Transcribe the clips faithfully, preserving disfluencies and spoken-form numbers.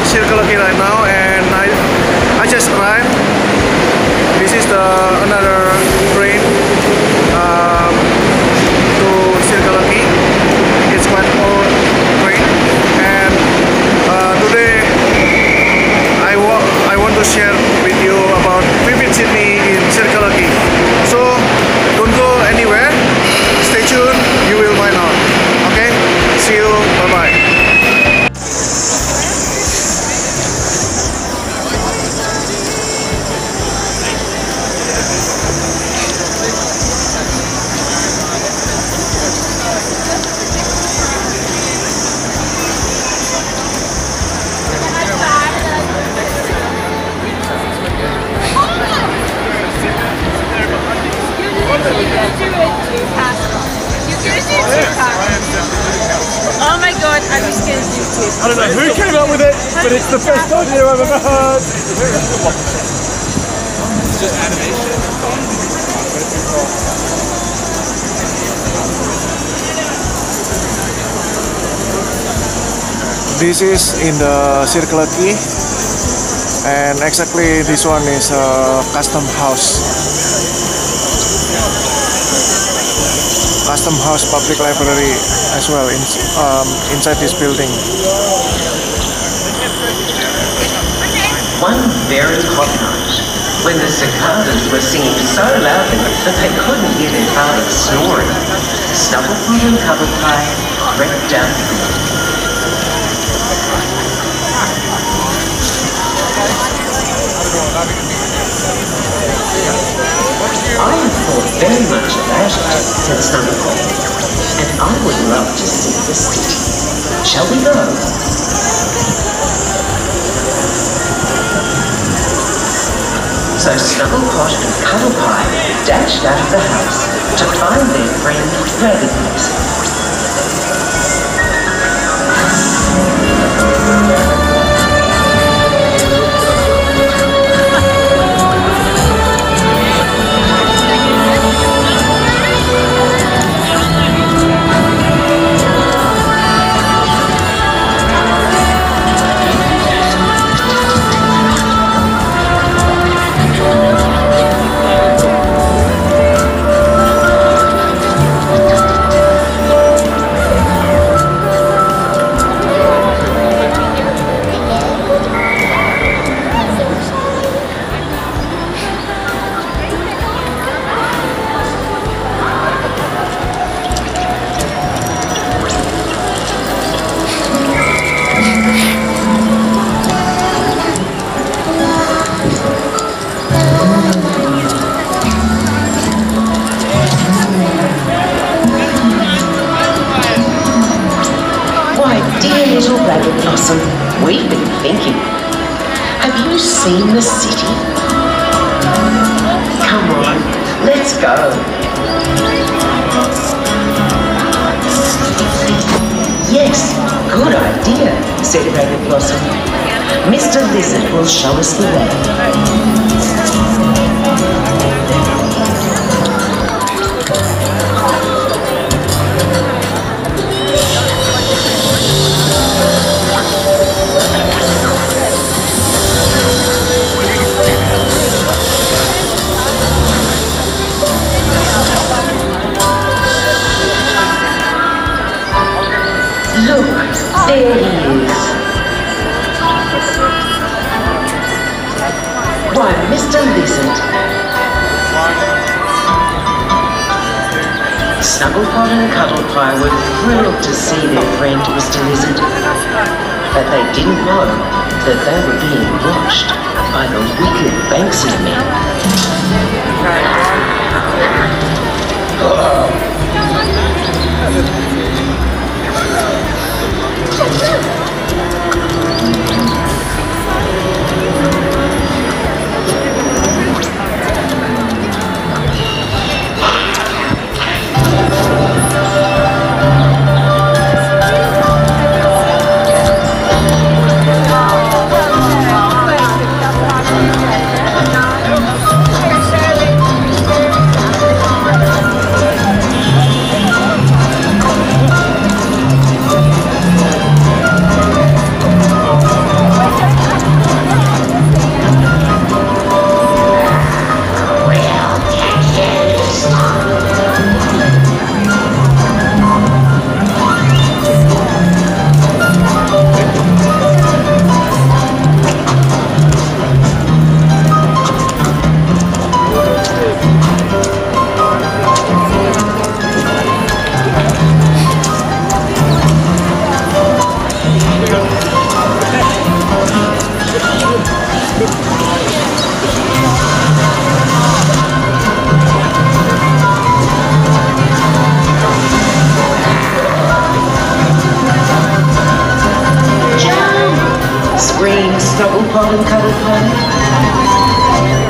Circle K right now, and I I just arrived. This is the another train um, to Circle K. It's quite old train, and uh, today I wa I want to share with you about Vivid Sydney in Circle K. So don't go anywhere. Stay tuned. You will find out. Okay. See you. Bye bye. Oh my god, I'm just gonna do two. I don't know who came up with it, but it's the best idea I've ever heard. It's just animation. This is in the Circle K, and exactly this one is a custom house. Custom House Public Library as well in, um, inside this building. One very hot night, when the cicadas were singing so loudly that they couldn't hear their father snoring, Snugglepot and Cuddlepie crept down the hill. I have thought very much about it, said Snugglepot, and I would love to see the city. Shall we go? So Snugglepot and Cuddlepie dashed out of the house to find their friend Rabbit. Blossom, we've been thinking. Have you seen the city? Come on, let's go. Yes, good idea, said Rabbit Blossom. Mister Lizard will show us the way. Look, there he is. Why, Mister Lizard. Snugglepot and Cuddlepie were thrilled to see their friend Mister Lizard, but they didn't know that they were being watched by the wicked Banksy men. green stubble pot and cuddle pie.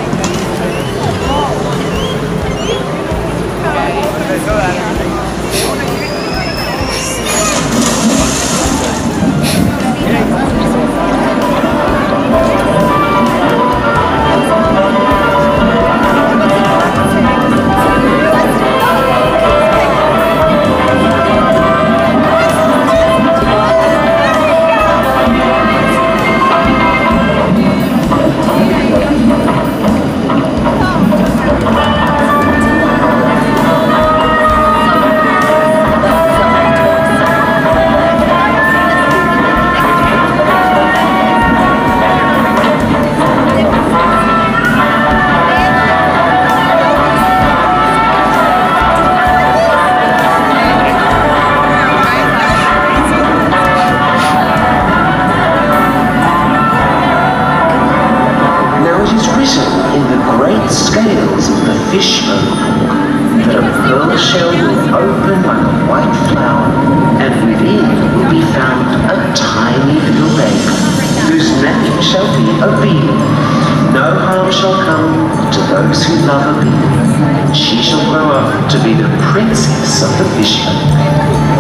That a pearl shell will open like a white flower, and within will be found a tiny little baby, whose name shall be Obedi. No harm shall come to those who love Obedi. She shall grow up to be the princess of the fishman.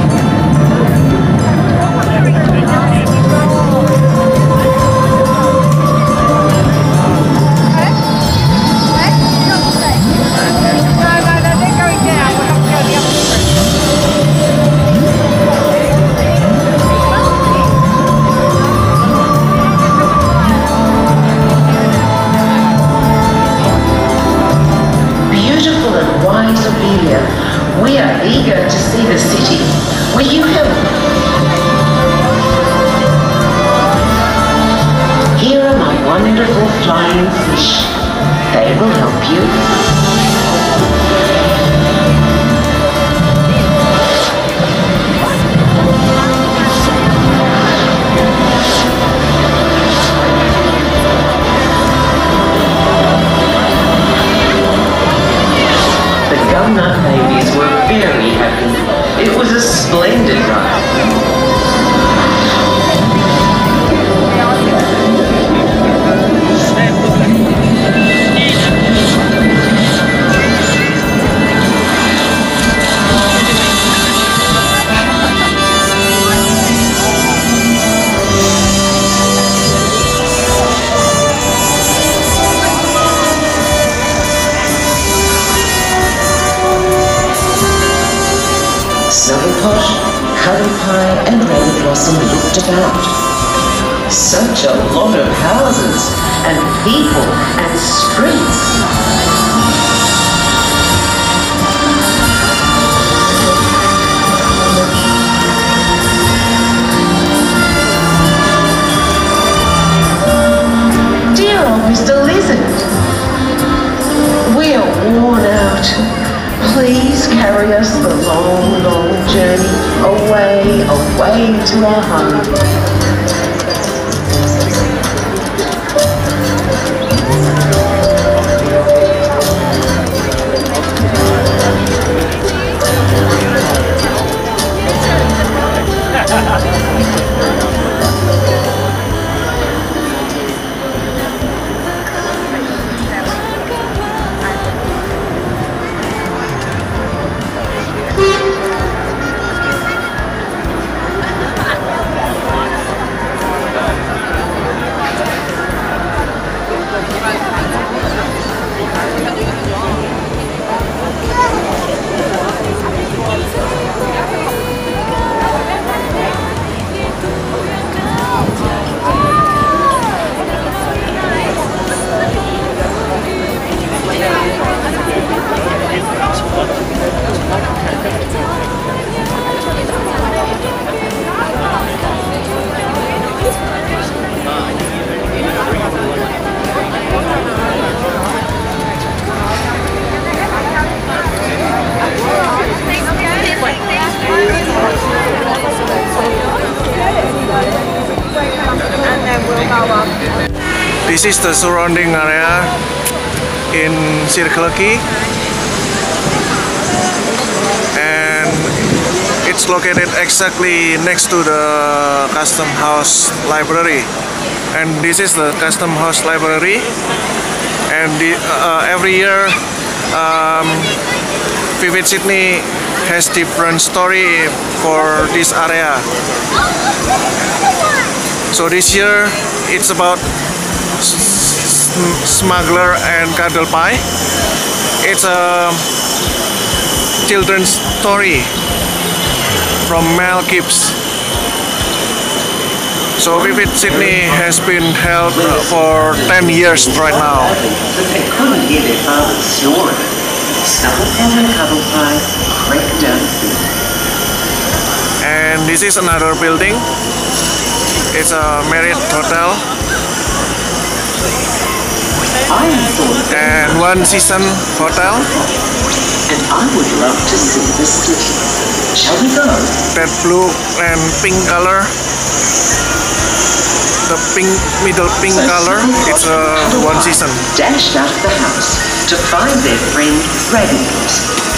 We are eager to see the city. Will you help? Here are my wonderful flying fish. They will help you. Nut babies were very happy. It was a splendid ride. Snugglepot, Cuddle Pie and Rainbow Blossom looked about. Such a lot of houses and people and streets. Dear old Mister Lizard, we are worn out. Please carry us the long, long journey away, away to our home. This is the surrounding area in Circle K, and it it's located exactly next to the Custom House Library, and this is the Custom House Library. And the, uh, every year, um, Vivid Sydney has different story for this area. So this year, it's about Smuggler and Cuddle Pie. It's a children's story from Mel Gibbs. So Vivid Sydney has been held uh, for ten years right now. But they couldn't hear their father's snoring. Snufflepot and Cuddlepie crept down the hill. And this is another building. It's a Marriott Hotel. I thought And One Season Hotel. and I would love to see the city. Shall we go? That blue and pink color. The pink, middle pink color. It's a One Season. Dashed out of the house to find their friend Rabbit.